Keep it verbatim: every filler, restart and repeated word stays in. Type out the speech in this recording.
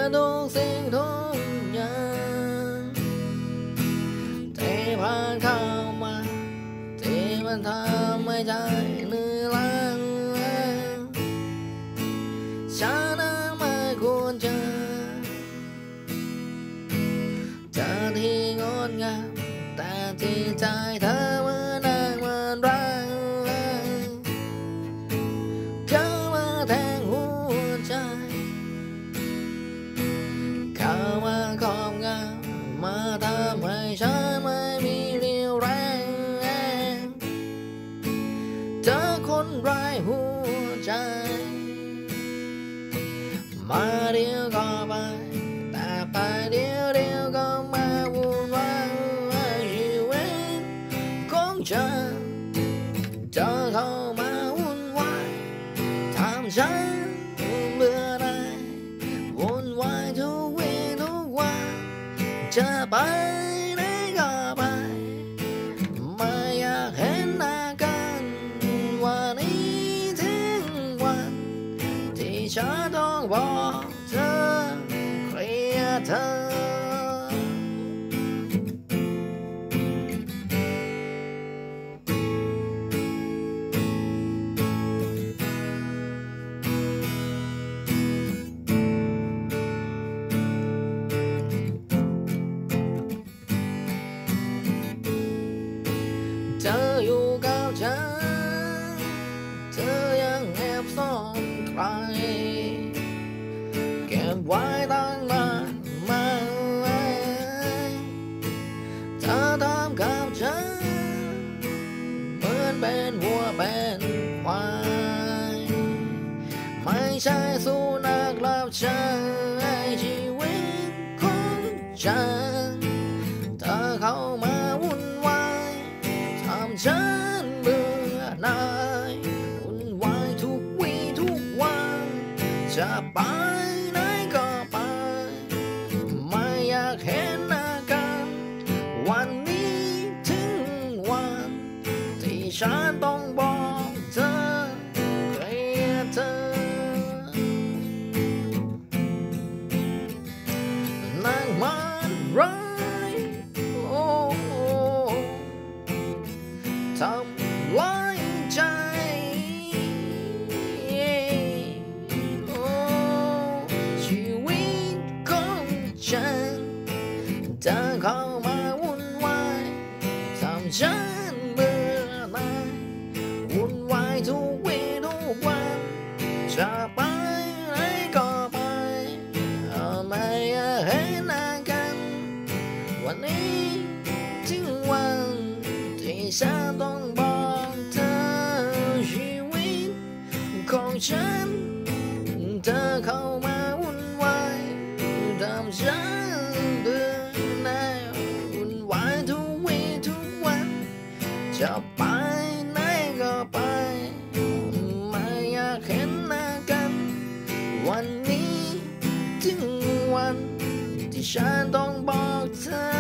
ทุกสิ่งทุกอย่างที่ผ่านเข้ามาที่มันทำให้ใจเหนื่อยล้าฉันนั้นไม่ควรเจอเธอที่งดงามแต่ที่ใจเธอเหมือนนางมันรักเข้ามาแทงหัวใจเข้ามาครอบงำมาทำให้ฉันไม่มีเรี่ยวแรงเธอคนไร้หัวใจมาเดียวก็ไปแต่ไปเดียวเดียวก็มาวุ่นวายชีวิตของฉันเธอเข้ามาวุ่นวายทำฉันเบื่อหน่ายวุ่นวายทุกวี่ทุกวันจะไปไหนก็ไปไม่อยากเห็นหน้ากันวันนี้ถึงวันที่ฉันต้องบอกเธอเคลียร์เธอเธออยู่กับฉันเธอยังแอบซ่อนใครเก็บไว้ตั้งนานมาเธอทำกับฉันเหมือนเป็นวัวเป็นควายไม่ใช่สุนัขรับใช้ชีวิตของฉันเธอเข้ามาวุ่นวายทำฉันเบื่อหน่ายวุ่นวายทุกวี่ทุกวันจะไปไหนก็ไปไม่อยากเห็นหน้ากันวันนี้ถึงวันที่ฉันต้องบอกเธอเคลียร์เธอนางมันร้ายโอ้ทำร้ายใจโอ้ชีวิตของฉันเธอเข้ามาวุ่นวายทำฉันเบื่อหน่ายวุ่นวายทุกวี่ทุกวันจะไปไหนก็ไปไม่อยากเห็นหน้ากันวันนี้ถึงวันที่ฉันต้องบอกเธอชีวิตของฉันเธอเข้ามาวุ่นวายทำฉันเบื่อหน่ายวุ่นวายทุกวี่ทุกวันจะไปไหนก็ไปไม่อยากเห็นหน้ากันวันนี้ถึงวันที่ฉันต้องบอกเธอ